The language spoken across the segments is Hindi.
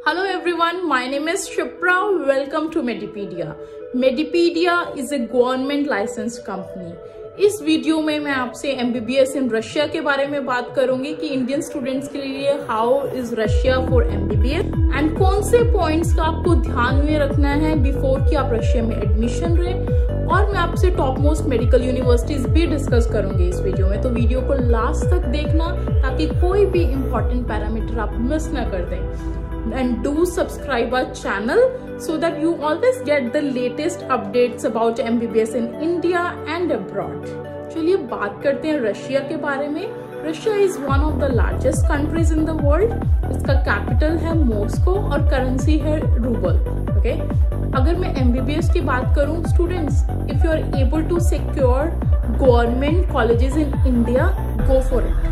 Hello everyone, my name is Shipra. Welcome to Medipedia. Medipedia is a government licensed company. इस वीडियो में मैं आपसे MBBS इन रशिया के बारे में बात करूंगी कि इंडियन स्टूडेंट्स के लिए how is Russia for MBBS and कौन से पॉइंट्स का आपको ध्यान में रखना है बिफोर कि आप रशिया में एडमिशन लें। और मैं आपसे टॉप मोस्ट मेडिकल यूनिवर्सिटीज भी डिस्कस करूंगी इस वीडियो में, तो वीडियो को लास्ट तक देखना ताकि कोई भी इंपॉर्टेंट पैरामीटर आप मिस ना कर दें। And do subscribe our channel so that you always get the latest updates about MBBS in India and abroad. चलिए बात करते हैं रशिया के बारे में। Russia is one of the largest countries in the world. इसका कैपिटल है मॉस्को और करेंसी है रूबल। ओके, अगर मैं MBBS की बात करूं students, if you are able to secure government colleges in India, go for it.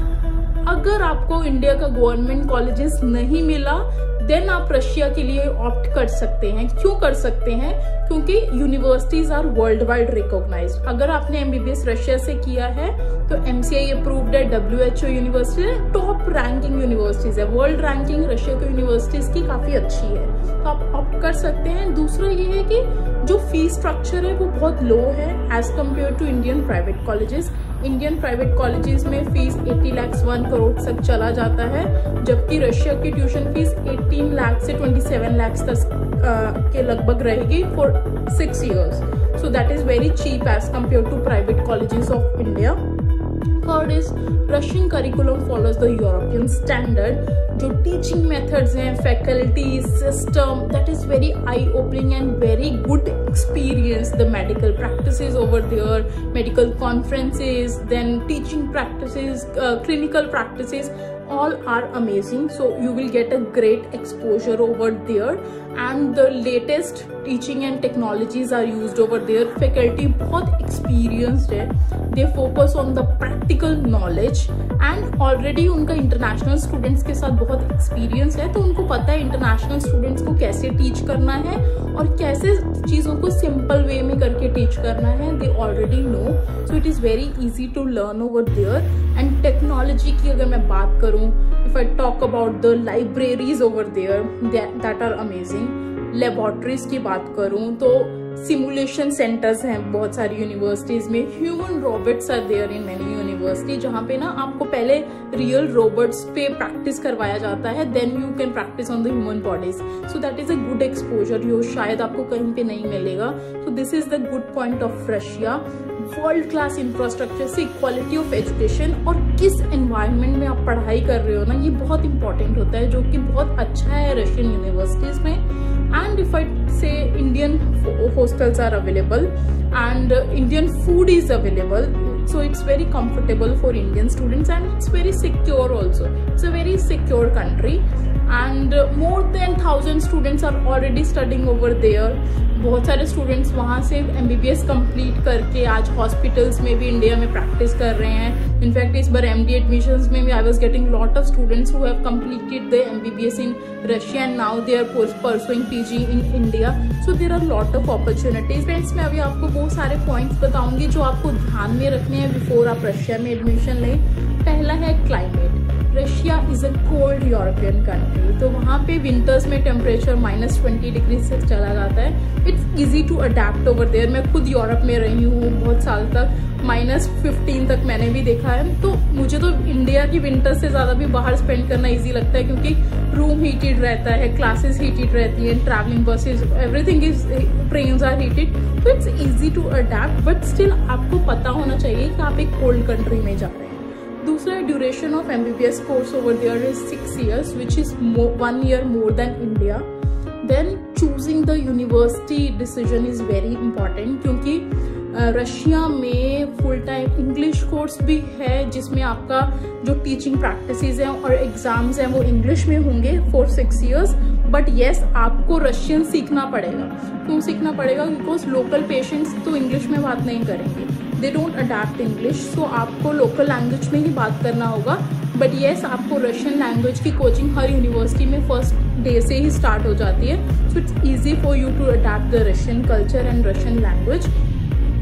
अगर आपको इंडिया का गवर्नमेंट कॉलेजेस नहीं मिला देन आप रशिया के लिए ऑप्ट कर सकते हैं। क्यों कर सकते हैं? क्योंकि universities are world wide recognised. अगर आपने MBBS रशिया से किया है तो MCI अप्रूव्ड है, WHO यूनिवर्सिटी है, टॉप रैंकिंग यूनिवर्सिटीज है। वर्ल्ड रैंकिंग रशिया की यूनिवर्सिटीज की काफी अच्छी है, तो आप ऑप्ट कर सकते हैं। दूसरा ये है कि जो फीस स्ट्रक्चर है वो बहुत लो है as compare to Indian private colleges. Indian private colleges में फीस 80 लाख 1 करोड़ तक चला जाता है, जबकि रशिया की ट्यूशन फीस 18 लाख से 27 लाख तक के लगभग रहेगी फॉर 6 years। So that is very cheap as compare to private colleges of India. Third is Russian curriculum follows the European standard। जो टीचिंग मेथड्स हैं, faculty system, that is very eye opening and very good experience. The medical practices over there, medical conferences, then teaching practices, clinical practices, all are amazing. So you will get a great exposure over there and the latest teaching and technologies are used over there. Faculty बहुत experienced है, they focus on the practical knowledge and already उनका international students के साथ बहुत experience है, तो उनको पता है international students को कैसे teach करना है और कैसे चीज़ों को simple way में करके teach करना है। They already know, so it is very easy to learn over there। And technology की अगर मैं बात करूँ, if I talk about the libraries over there that are amazing। Laboratories की बात करूं तो सिमुलेशन सेंटर्स हैं बहुत सारी यूनिवर्सिटीज में। Human robots are there in many university, जहां पे ना आपको पहले रियल रोबोट्स पे प्रैक्टिस करवाया जाता है, then you can practice on the human bodies. So that is a good exposure, जो शायद आपको कहीं पे नहीं मिलेगा। So this is the good point of Russia. World class infrastructure से क्वालिटी ऑफ एजुकेशन और किस एनवायरनमेंट में आप पढ़ाई कर रहे हो ना, ये बहुत इंपॉर्टेंट होता है, जो कि बहुत अच्छा है रशियन यूनिवर्सिटीज में। And if I say Indian hostels are available and Indian food is available, so it's very comfortable for Indian students and it's very secure also. It's a very secure country and more than 1000 students are already studying over there। बहुत सारे स्टूडेंट्स वहाँ से MBBS कंप्लीट करके आज हॉस्पिटल्स में भी इंडिया में प्रैक्टिस कर रहे हैं। इनफैक्ट इस बार MD एडमिशंस में भी I was getting lot of students who have completed the MBBS in Russia and now they are pursuing PG in India. So there are lot of opportunities. Friends, मैं अभी आपको बहुत सारे पॉइंट्स बताऊंगी जो आपको ध्यान में रखने हैं बिफोर आप रशिया में एडमिशन लें। पहला है climate. Russia is a cold European country, तो वहाँ पे विंटर्स में टेम्परेचर -20 डिग्री से चला जाता है। It's easy to adapt over there. मैं खुद यूरोप में रही हूँ बहुत साल तक, -15 तक मैंने भी देखा है। तो मुझे तो इंडिया की विंटर से ज़्यादा भी बाहर स्पेंड करना ईजी लगता है, क्योंकि रूम हीटेड रहता है, क्लासेस हीटेड रहती हैं, travelling buses, everything is, trains are heated, तो it's easy to adapt. But still आपको पता होना चाहिए कि आप एक कोल्ड कंट्री में जा रहे हैं। दूसरा, duration of MBBS course over there is 6 years, which is 1 year more than India. Then choosing the university decision is very important, क्योंकि रशिया में फुल टाइम इंग्लिश कोर्स भी है, जिसमें आपका जो टीचिंग प्रैक्टिसेस हैं और एग्जाम्स हैं वो इंग्लिश में होंगे फॉर 6 years। बट येस, आपको रशियन सीखना पड़ेगा। क्यों सीखना पड़ेगा? बिकॉज लोकल पेशेंट्स तो इंग्लिश में बात नहीं करेंगे, they don't adapt English, so आपको लोकल लैंग्वेज में ही बात करना होगा। बट येस, आपको रशियन लैंग्वेज की कोचिंग हर यूनिवर्सिटी में फर्स्ट डे से ही स्टार्ट हो जाती है। So it's easy for you to adapt the Russian culture and Russian language.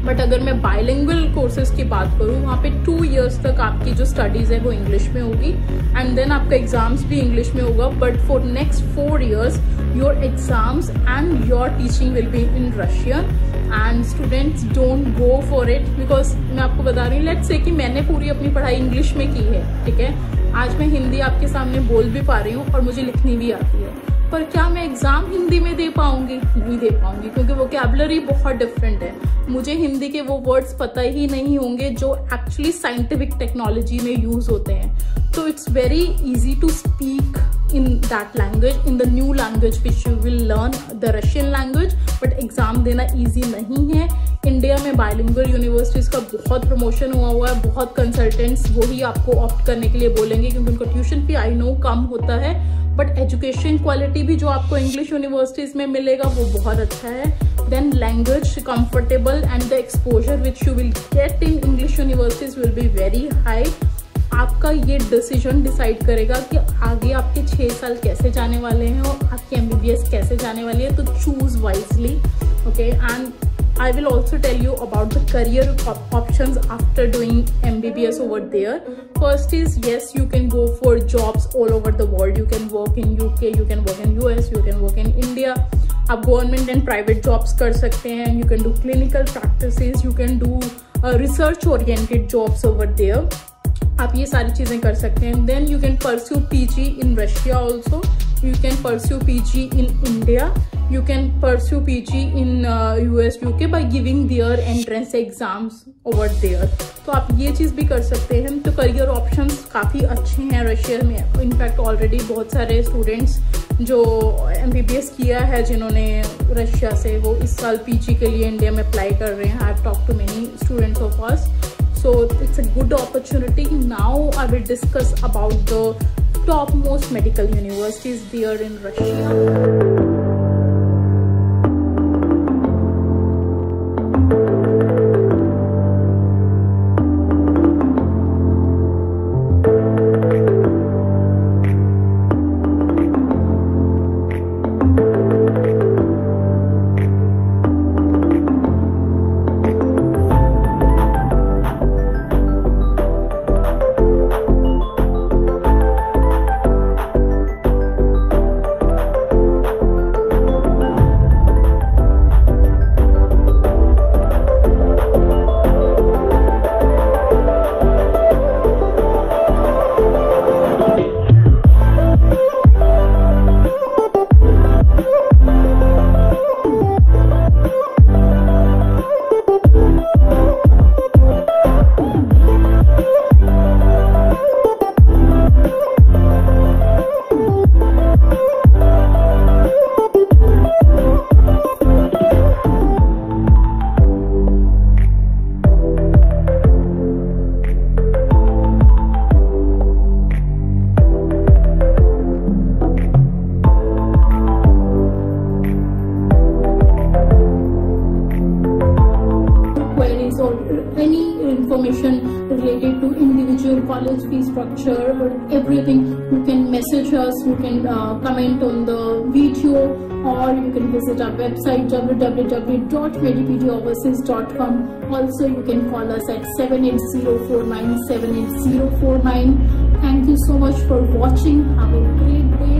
But अगर मैं बाइलिंगुअल कोर्सेज की बात करूँ, वहाँ पे 2 years तक आपकी जो स्टडीज है वो इंग्लिश में होगी एंड देन आपका एग्जाम्स भी इंग्लिश में होगा. But for next 4 years your exams and your teaching will be in Russian and students don't go for it. Because मैं आपको बता रही हूँ, लेट्स से कि मैंने पूरी अपनी पढ़ाई इंग्लिश में की है, ठीक है. आज मैं हिंदी आपके सामने बोल भी पा रही हूँ और मुझे लिखनी भी आती है, पर क्या मैं एग्जाम हिंदी में दे पाऊंगी? नहीं दे पाऊंगी, क्योंकि वोकैबुलरी बहुत डिफरेंट है. मुझे हिंदी के वो वर्ड्स पता ही नहीं होंगे जो एक्चुअली साइंटिफिक टेक्नोलॉजी में यूज होते हैं. तो it's very easy to speak in that language, in the new language which you will learn, the Russian language. but exam देना easy नहीं है. इंडिया में बाइलिंगुअल यूनिवर्सिटीज का बहुत प्रमोशन हुआ है, बहुत कंसल्टेंट्स वही आपको ऑप्ट करने के लिए बोलेंगे, क्योंकि उनका ट्यूशन फी आई नो कम होता है, बट एजुकेशन क्वालिटी भी जो आपको इंग्लिश यूनिवर्सिटीज में मिलेगा वो बहुत अच्छा है. Then language comfortable and the exposure which you will get in English universities will be very high. आपका ये डिसीजन डिसाइड करेगा कि आगे आपके 6 साल कैसे जाने वाले हैं और आपकी MBBS कैसे जाने वाली है. तो choose wisely, okay. And I will also tell you about the career options after doing MBBS over there. First is, yes, you can go for jobs all over the world. You can work in UK, you can work in US, you can work in India. आप गवर्नमेंट एंड प्राइवेट जॉब्स कर सकते हैं. You can do clinical practices, you can do research oriented jobs over there. आप ये सारी चीज़ें कर सकते हैं. Then you can pursue PG in Russia also. You can pursue PG in India. You can pursue PG in US, UK by giving their entrance exams over there. तो आप ये चीज़ भी कर सकते हैं. तो करियर ऑप्शंस काफ़ी अच्छे हैं रशिया में. इनफैक्ट ऑलरेडी बहुत सारे स्टूडेंट्स जो MBBS किया है जिन्होंने रशिया से, वो इस साल PG के लिए इंडिया में अप्लाई कर रहे हैं. I have talk to many students of us. So it's a good opportunity. Now I will discuss about the topmost medical universities there in Russia. Information related to individual college fee structure or everything, you can message us, you can comment on the video, or you can visit our website www.medipediaoverseas.com. Also you can call us at 78049 78049. Thank you so much for watching. Have a great day.